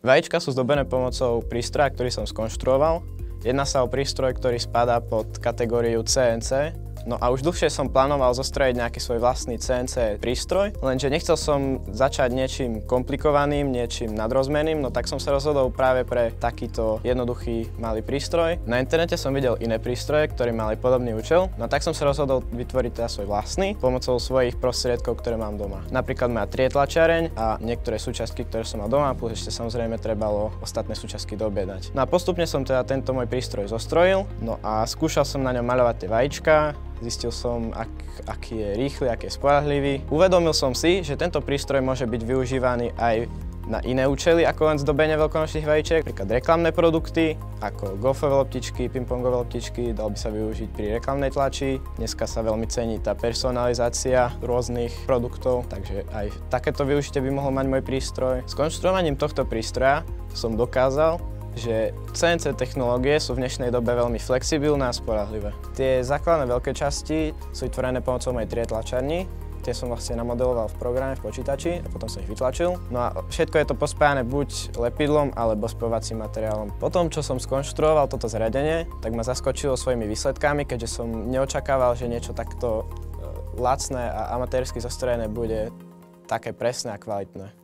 Vajíčka sú zdobené pomocou prístroja, ktorý som skonštruoval. Jedná sa o prístroj, ktorý spadá pod kategóriu CNC. No a už dlhšie som plánoval zostrojiť nejaký svoj vlastný CNC prístroj, lenže nechcel som začať niečím komplikovaným, niečím nadrozmerným, no tak som sa rozhodol práve pre takýto jednoduchý malý prístroj. Na internete som videl iné prístroje, ktoré mali podobný účel, no tak som sa rozhodol vytvoriť teda svoj vlastný pomocou svojich prostriedkov, ktoré mám doma. Napríklad moja trietlačiareň a niektoré súčiastky, ktoré som mal doma, plus ešte samozrejme trebalo ostatné súčiastky doobjednať. No a postupne som teda tento môj prístroj zostrojil, no a skúšal som na ňom maľovať tie vajíčka. Zistil som, aký je rýchly, aký je spoľahlivý. Uvedomil som si, že tento prístroj môže byť využívaný aj na iné účely ako len zdobenie veľkonočných vajíček, napríklad reklamné produkty, ako golfové loptičky, pingpongové loptičky, dal by sa využiť pri reklamnej tlači. Dneska sa veľmi cení tá personalizácia rôznych produktov, takže aj takéto využitie by mohol mať môj prístroj. S konštruovaním tohto prístroja som dokázal, že CNC technológie sú v dnešnej dobe veľmi flexibilné a spoľahlivé. Tie základné veľké časti sú vytvorené pomocou mojej trietlačarni. Tie som vlastne namodeloval v programe, v počítači a potom som ich vytlačil. No a všetko je to pospájané buď lepidlom alebo spojovacím materiálom. Potom, čo som skonštruoval toto zariadenie, tak ma zaskočilo svojimi výsledkami, keďže som neočakával, že niečo takto lacné a amatérsky zostrojené bude také presné a kvalitné.